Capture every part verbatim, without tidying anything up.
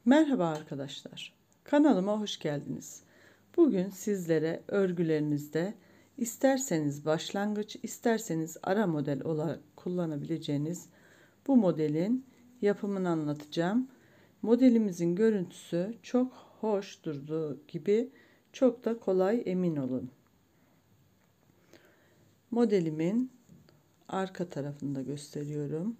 Merhaba arkadaşlar. Kanalıma hoş geldiniz. Bugün sizlere örgülerinizde isterseniz başlangıç, isterseniz ara model olarak kullanabileceğiniz bu modelin yapımını anlatacağım. Modelimizin görüntüsü çok hoş durduğu gibi çok da kolay, emin olun. Modelimin arka tarafında gösteriyorum.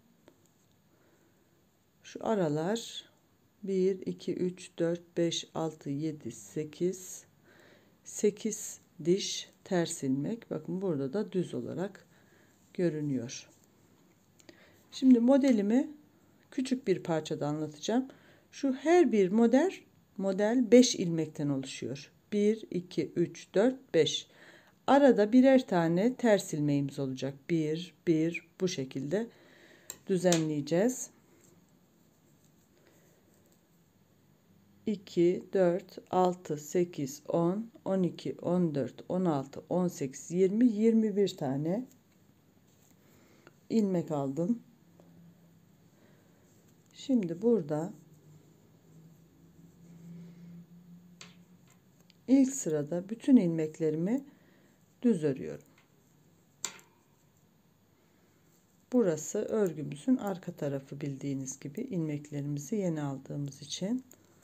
Şu aralar bir, iki, üç, dört, beş, altı, yedi, sekiz, sekiz diş ters ilmek. Bakın burada da düz olarak görünüyor. Şimdi modelimi küçük bir parçada anlatacağım. Şu her bir model model beş ilmekten oluşuyor. bir, iki, üç, dört, beş. Arada birer tane ters ilmeğimiz olacak. bir, bir bu şekilde düzenleyeceğiz. iki, dört, altı, sekiz, on, on iki, on dört, on altı, on sekiz, yirmi, yirmi bir tane ilmek aldım. Şimdi burada ilk sırada bütün ilmeklerimi düz örüyorum. Burası örgümüzün arka tarafı, bildiğiniz gibi ilmeklerimizi yeni aldığımız için.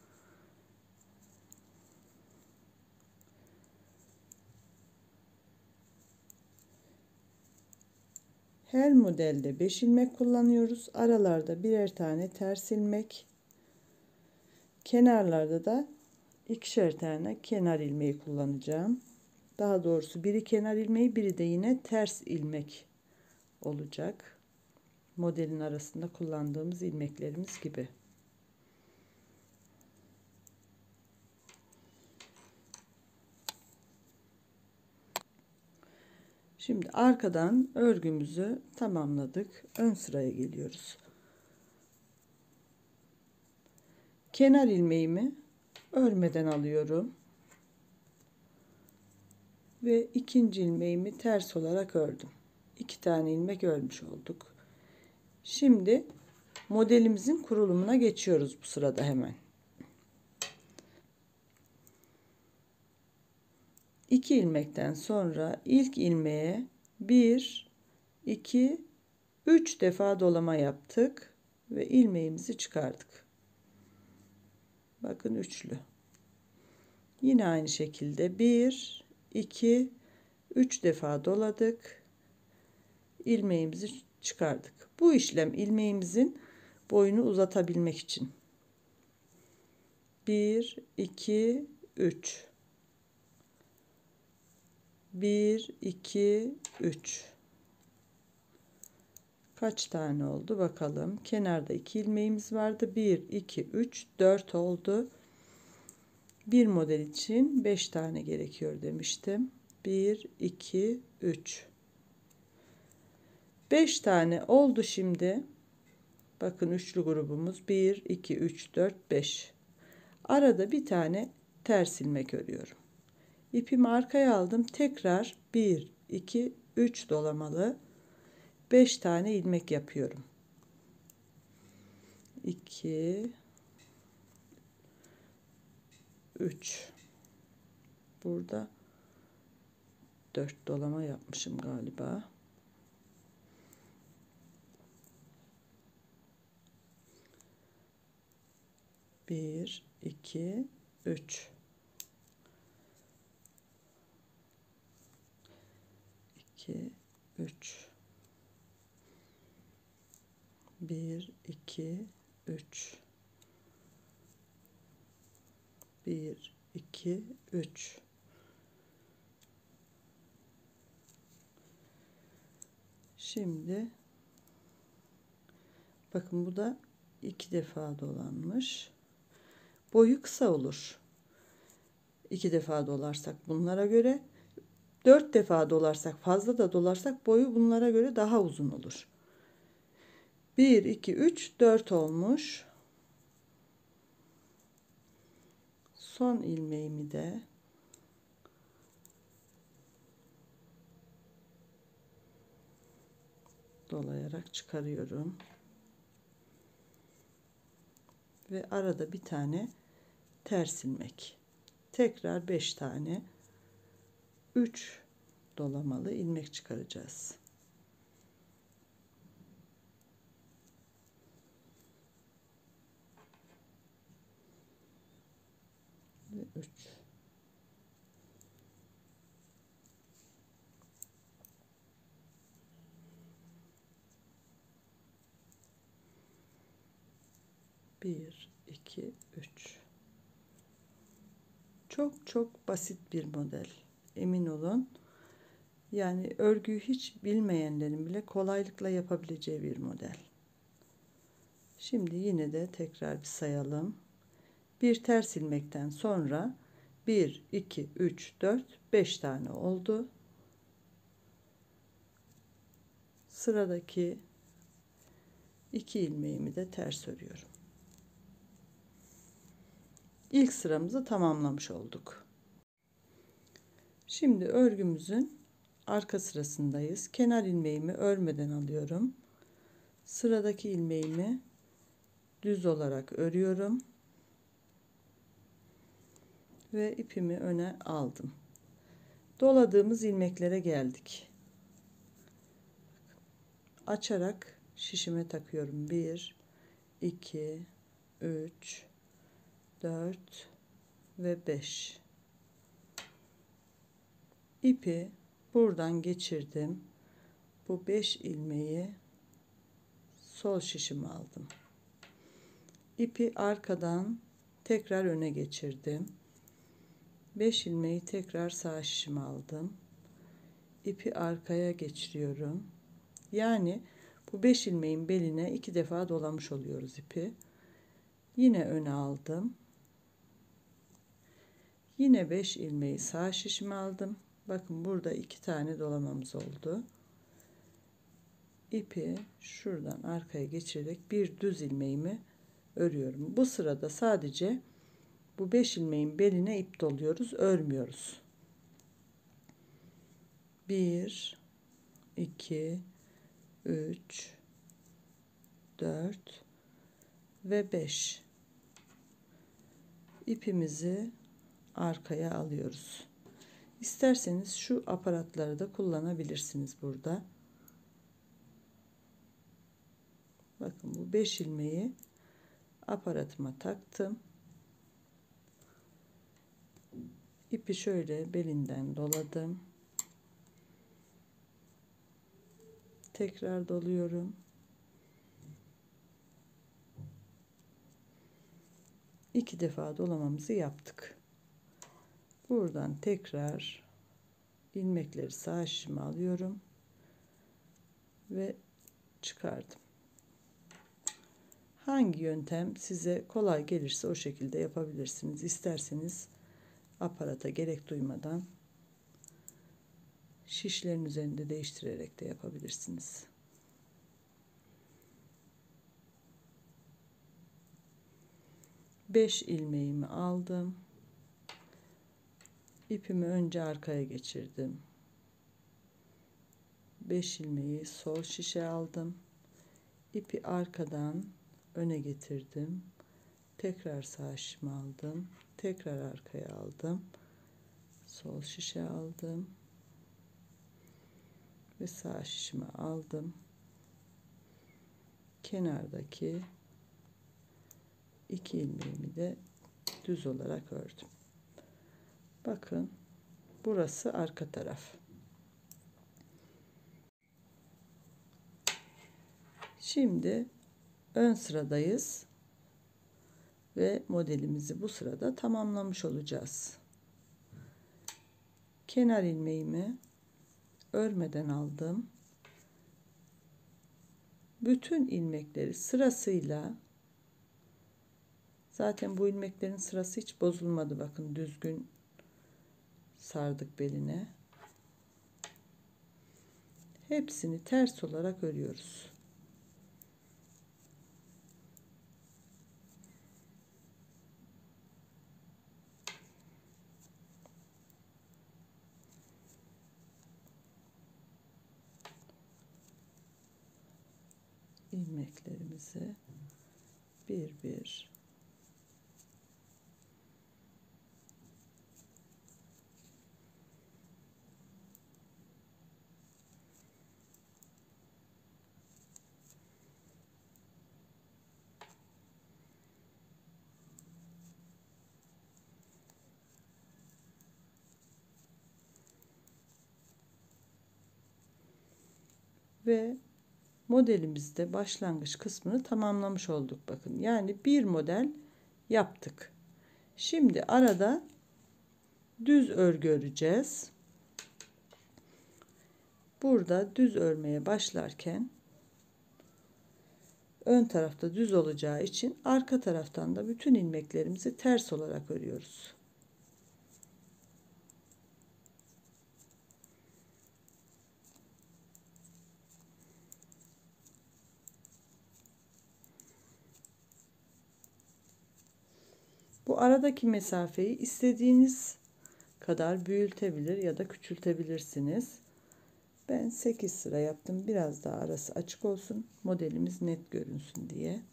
Her modelde beş ilmek kullanıyoruz. Aralarda birer tane ters ilmek. Kenarlarda da ikişer tane kenar ilmeği kullanacağım. Daha doğrusu biri kenar ilmeği, biri de yine ters ilmek olacak. Modelin arasında kullandığımız ilmeklerimiz gibi. Şimdi arkadan örgümüzü tamamladık. Ön sıraya geliyoruz. Kenar ilmeğimi örmeden alıyorum. Ve ikinci ilmeğimi ters olarak ördüm. İki tane ilmek örmüş olduk. Şimdi modelimizin kurulumuna geçiyoruz bu sırada hemen. iki ilmekten sonra ilk ilmeğe bir, iki, üç defa dolama yaptık ve ilmeğimizi çıkardık. Bakın üçlü. Yine aynı şekilde bir, iki, üç defa doladık. İlmeğimizi çıkardık. Bu işlem ilmeğimizin boyunu uzatabilmek için. bir, iki, üç. bir, iki, üç. Kaç tane oldu bakalım. Kenarda iki ilmeğimiz vardı. bir, iki, üç, dört oldu. Bir model için beş tane gerekiyor demiştim. bir, iki, üç. beş tane oldu şimdi. Bakın üçlü grubumuz bir, iki, üç, dört, beş. Arada bir tane ters ilmek örüyorum. İpimi arkaya aldım. Tekrar bir, iki, üç dolamalı beş tane ilmek yapıyorum. iki, üç. Burada dört dolama yapmışım galiba. bir, iki, üç. iki, üç. bir, iki, üç. bir, iki, üç. Şimdi bakın bu da iki defa dolanmış. Boyu kısa olur. iki defa dolarsak bunlara göre, dört defa dolarsak, fazla da dolarsak boyu bunlara göre daha uzun olur. bir, iki, üç, dört olmuş. Son ilmeğimi de dolayarak çıkarıyorum. ve arada bir tane ters ilmek. Tekrar beş tane üç dolamalı ilmek çıkaracağız. Ve üç. bir iki üç. Çok çok basit bir model. Emin olun. Yani örgüyü hiç bilmeyenlerin bile kolaylıkla yapabileceği bir model. Şimdi yine de tekrar bir sayalım. Bir ters ilmekten sonra bir iki üç dört beş tane oldu. Sıradaki iki ilmeğimi de ters örüyorum. İlk sıramızı tamamlamış olduk. Şimdi örgümüzün arka sırasındayız. Kenar ilmeğimi örmeden alıyorum. Sıradaki ilmeğimi düz olarak örüyorum ve ipimi öne aldım. Doladığımız ilmeklere geldik. Açarak şişime takıyorum. bir iki üç dört ve beş. İpi buradan geçirdim. Bu beş ilmeği sol şişime aldım. İpi arkadan tekrar öne geçirdim. beş ilmeği tekrar sağ şişime aldım. İpi arkaya geçiriyorum. Yani bu beş ilmeğin beline iki defa dolamış oluyoruz ipi. Yine öne aldım. Yine beş ilmeği sağ şişime aldım. Bakın burada iki tane dolamamız oldu. İpi şuradan arkaya geçirerek bir düz ilmeğimi örüyorum. Bu sırada sadece bu beş ilmeğin beline ip doluyoruz, örmüyoruz. bir iki üç dört ve beş. İpimizi arkaya alıyoruz. İsterseniz şu aparatları da kullanabilirsiniz burada. Bakın bu beş ilmeği aparatıma taktım. İpi şöyle belinden doladım. Tekrar doluyorum. İki defa dolamamızı yaptık. Buradan tekrar ilmekleri sağ şişime alıyorum ve çıkardım. Hangi yöntem size kolay gelirse o şekilde yapabilirsiniz. İsterseniz aparata gerek duymadan şişlerin üzerinde değiştirerek de yapabilirsiniz. beş ilmeğimi aldım. İpimi önce arkaya geçirdim. beş ilmeği sol şişe aldım. İpi arkadan öne getirdim. Tekrar sağ şişime aldım. Tekrar arkaya aldım. Sol şişe aldım. Ve sağ şişime aldım. Kenardaki iki ilmeğimi de düz olarak ördüm. Bakın burası arka taraf. Şimdi ön sıradayız ve modelimizi bu sırada tamamlamış olacağız. Kenar ilmeğimi örmeden aldım. Bütün ilmekleri sırasıyla, zaten bu ilmeklerin sırası hiç bozulmadı. Bakın düzgün sardık beline. Hepsini ters olarak örüyoruz. İlmeklerimizi bir bir Ve modelimizde başlangıç kısmını tamamlamış olduk. Bakın, yani bir model yaptık. Şimdi arada düz örgü öreceğiz. Burada düz örmeye başlarken ön tarafta düz olacağı için arka taraftan da bütün ilmeklerimizi ters olarak örüyoruz. Bu aradaki mesafeyi istediğiniz kadar büyütebilir ya da küçültebilirsiniz. Ben sekiz sıra yaptım. Biraz daha arası açık olsun, modelimiz net görünsün diye.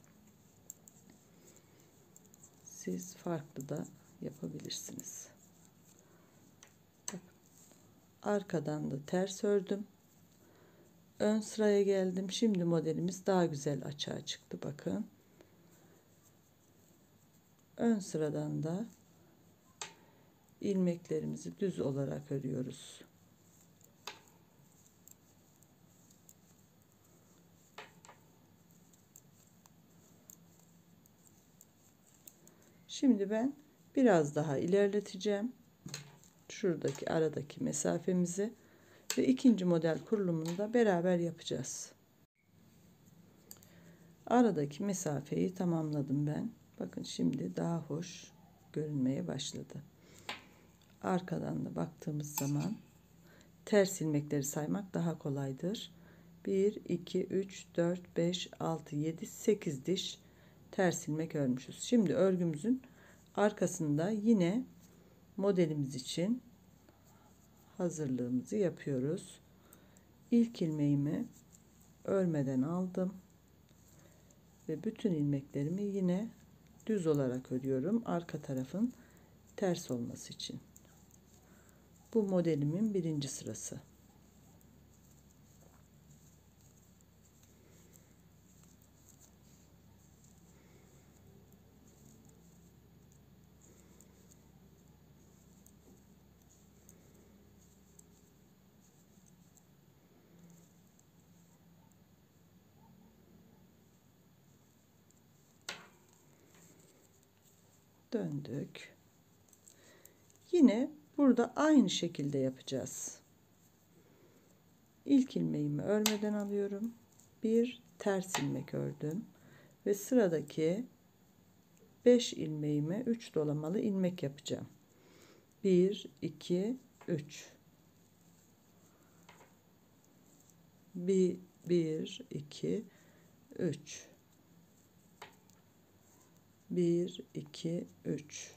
Siz farklı da yapabilirsiniz. Bakın, arkadan da ters ördüm. Ön sıraya geldim. Şimdi modelimiz daha güzel açığa çıktı. Bakın. Ön sıradan da ilmeklerimizi düz olarak örüyoruz. Şimdi ben biraz daha ilerleteceğim. Şuradaki aradaki mesafemizi ve ikinci model kurulumunu da beraber yapacağız. Aradaki mesafeyi tamamladım ben. Bakın, şimdi daha hoş görünmeye başladı. Arkadan da baktığımız zaman ters ilmekleri saymak daha kolaydır. bir, iki, üç, dört, beş, altı, yedi, sekiz diş ters ilmek örmüşüz. Şimdi örgümüzün arkasında yine modelimiz için hazırlığımızı yapıyoruz. İlk ilmeğimi örmeden aldım ve bütün ilmeklerimi yine düz olarak örüyorum, arka tarafın ters olması için. Bu modelimin birinci sırası. Döndük. Yine burada aynı şekilde yapacağız. İlk ilmeğimi örmeden alıyorum. Bir ters ilmek ördüm ve sıradaki beş ilmeğime üç dolamalı ilmek yapacağım. bir, iki, üç. bir, bir, iki, üç. bir, iki, üç.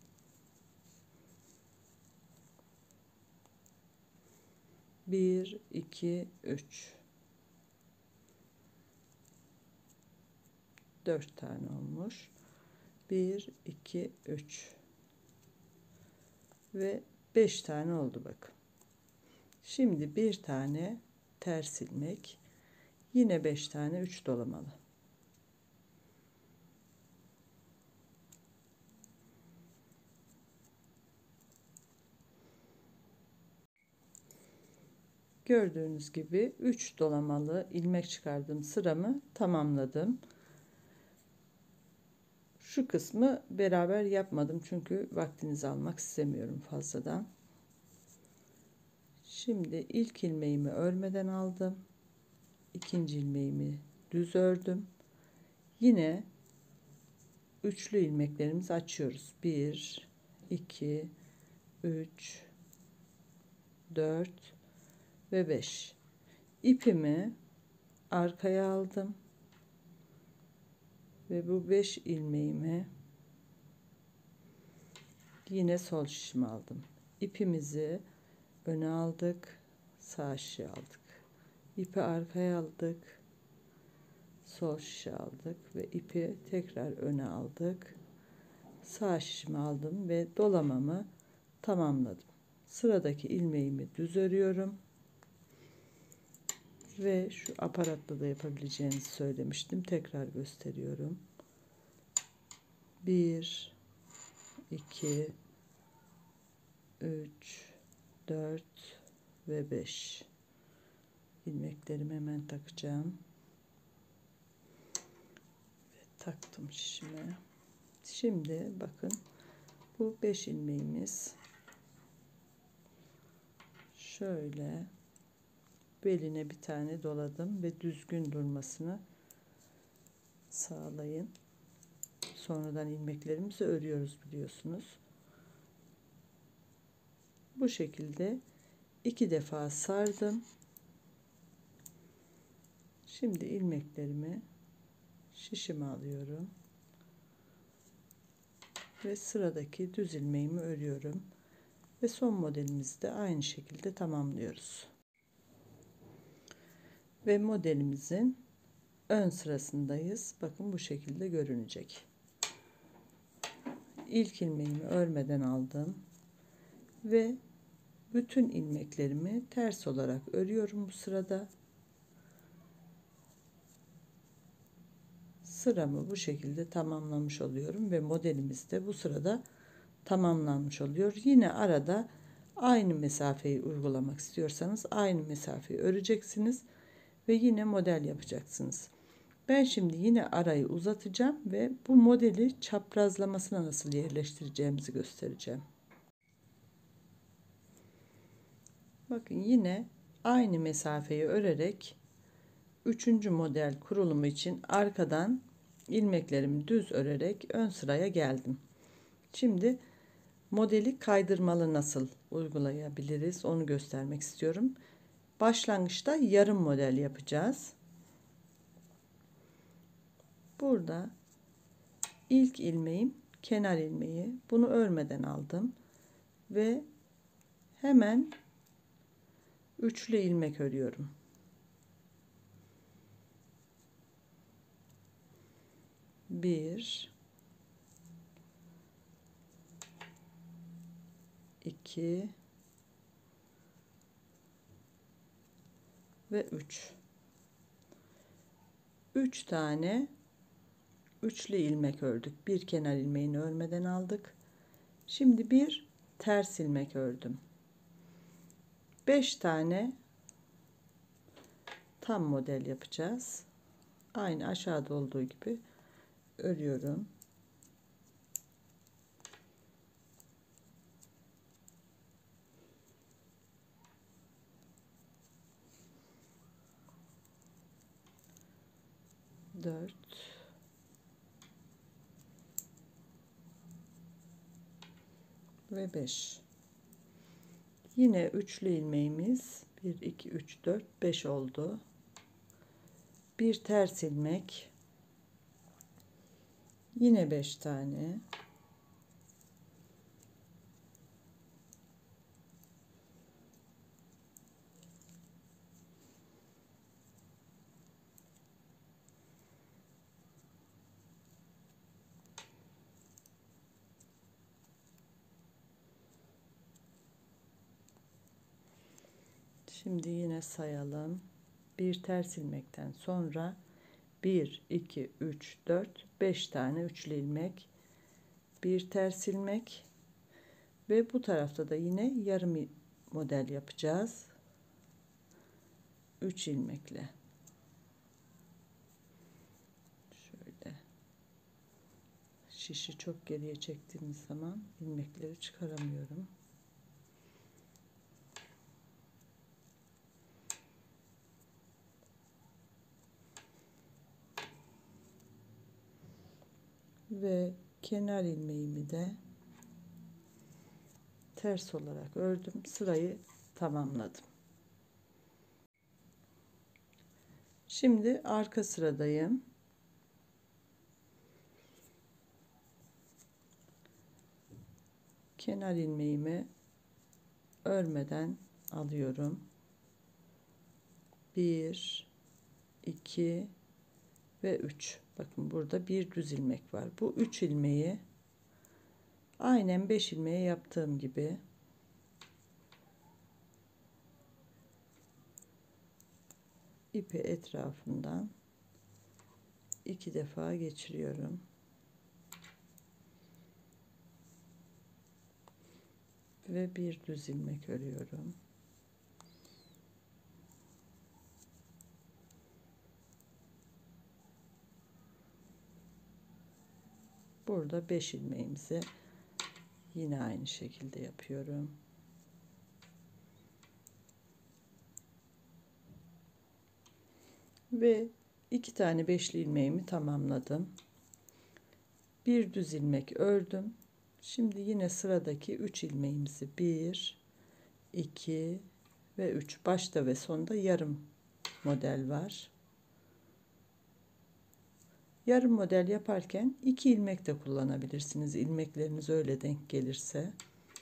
bir, iki, üç. dört tane olmuş. bir, iki, üç. Ve beş tane oldu bakın. Şimdi bir tane ters ilmek. Yine beş tane üç dolamalı. Gördüğünüz gibi üç dolamalı ilmek çıkardığım sıramı tamamladım. Şu kısmı beraber yapmadım çünkü vaktinizi almak istemiyorum fazladan. Şimdi ilk ilmeğimi örmeden aldım. İkinci ilmeğimi düz ördüm. Yine üçlü ilmeklerimizi açıyoruz. bir, iki, üç, dört ve beş. İpimi arkaya aldım ve bu beş ilmeğimi yine sol şişime aldım. İpimizi öne aldık, sağ şişe aldık. İpi arkaya aldık, sol şişe aldık ve ipi tekrar öne aldık. Sağ şişimi aldım ve dolamamı tamamladım. Sıradaki ilmeğimi düz örüyorum. Ve şu aparatla da yapabileceğinizi söylemiştim. Tekrar gösteriyorum. bir, iki, üç, dört ve beş. ilmeklerimi hemen takacağım. Ve taktım şişime. Şimdi bakın bu beş ilmeğimiz. Şöyle beline bir tane doladım ve düzgün durmasını sağlayın. Sonradan ilmeklerimizi örüyoruz biliyorsunuz. Bu şekilde iki defa sardım. Şimdi ilmeklerimi şişime alıyorum ve sıradaki düz ilmeğimi örüyorum ve son modelimizi de aynı şekilde tamamlıyoruz. Ve modelimizin ön sırasındayız. Bakın bu şekilde görünecek. İlk ilmeğimi örmeden aldım ve bütün ilmeklerimi ters olarak örüyorum bu sırada. Sıramı bu şekilde tamamlamış oluyorum ve modelimiz de bu sırada tamamlanmış oluyor. Yine arada aynı mesafeyi uygulamak istiyorsanız aynı mesafeyi öreceksiniz ve yine model yapacaksınız. Ben şimdi yine arayı uzatacağım ve bu modeli çaprazlamasına nasıl yerleştireceğimizi göstereceğim. Bakın yine aynı mesafeyi örerek üçüncü model kurulumu için arkadan ilmeklerimi düz örerek ön sıraya geldim. Şimdi modeli kaydırmalı nasıl uygulayabiliriz onu göstermek istiyorum. Başlangıçta yarım model yapacağız. Burada ilk ilmeğim kenar ilmeği, bunu örmeden aldım ve hemen üçlü ilmek örüyorum. Bir, iki ve üç. Üç tane üçlü ilmek ördük. Bir kenar ilmeğini örmeden aldık. Şimdi bir ters ilmek ördüm. beş tane tam model yapacağız. Aynı aşağıda olduğu gibi örüyorum. dört ve beş. Yine üçlü ilmeğimiz bir iki üç dört beş oldu. Bir ters ilmek. Yine beş tane. Şimdi yine sayalım. Bir ters ilmekten sonra bir iki üç dört beş tane üçlü ilmek, bir ters ilmek ve bu tarafta da yine yarım model yapacağız. üç ilmekle. Şöyle şişi çok geriye çektiğimiz zaman ilmekleri çıkaramıyorum. Ve kenar ilmeğimi de ters olarak ördüm. Sırayı tamamladım. Şimdi arka sıradayım. Kenar ilmeğimi örmeden alıyorum. bir iki ve üç. Bakın burada bir düz ilmek var. Bu üç ilmeği aynen beş ilmeğe yaptığım gibi ipi etrafından iki defa geçiriyorum. Ve bir düz ilmek örüyorum. burada beş ilmeğimizi yine aynı şekilde yapıyorum. Ve iki tane beşli ilmeğimi tamamladım. Bir düz ilmek ördüm. Şimdi yine sıradaki üç ilmeğimizi bir, iki ve üç, başta ve sonda yarım model var. Yarım model yaparken iki ilmek de kullanabilirsiniz. İlmekleriniz öyle denk gelirse.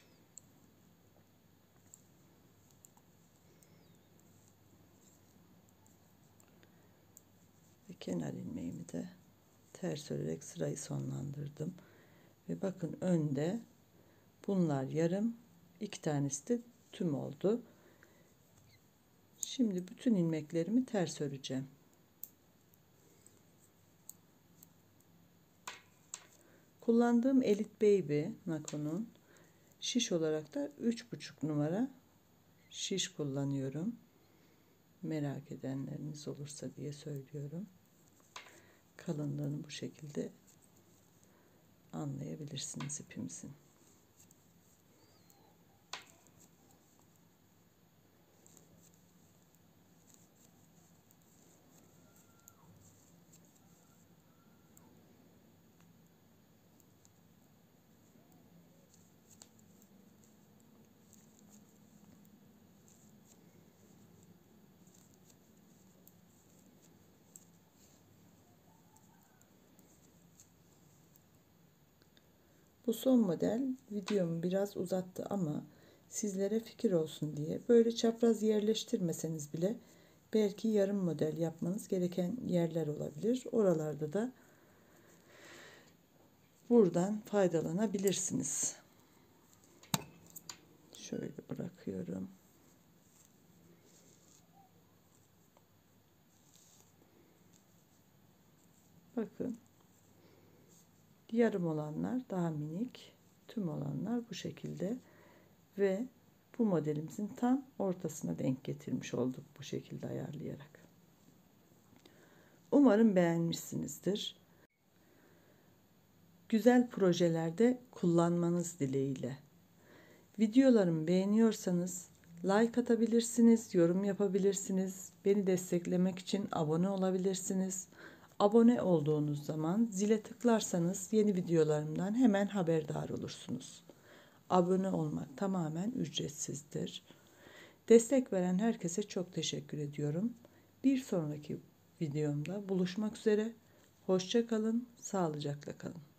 Ve kenar ilmeğimi de ters örerek sırayı sonlandırdım. Ve bakın önde bunlar yarım, iki tanesi de tüm oldu. Şimdi bütün ilmeklerimi ters öreceğim. Kullandığım Elite Baby Nako'nun şiş olarak da üç buçuk numara şiş kullanıyorum. Merak edenleriniz olursa diye söylüyorum. Kalınlığını bu şekilde anlayabilirsiniz ipimizin. Bu son model videomu biraz uzattı ama sizlere fikir olsun diye böyle çapraz yerleştirmeseniz bile belki yarım model yapmanız gereken yerler olabilir. Oralarda da buradan faydalanabilirsiniz. Şöyle bırakıyorum. Bakın. Yarım olanlar daha minik, tüm olanlar bu şekilde ve bu modelimizin tam ortasına denk getirmiş olduk bu şekilde ayarlayarak. Umarım beğenmişsinizdir. Güzel projelerde kullanmanız dileğiyle. Videolarımı beğeniyorsanız like atabilirsiniz, yorum yapabilirsiniz. Beni desteklemek için abone olabilirsiniz. Abone olduğunuz zaman zile tıklarsanız yeni videolarımdan hemen haberdar olursunuz. Abone olmak tamamen ücretsizdir. Destek veren herkese çok teşekkür ediyorum. Bir sonraki videomda buluşmak üzere. Hoşça kalın, sağlıcakla kalın.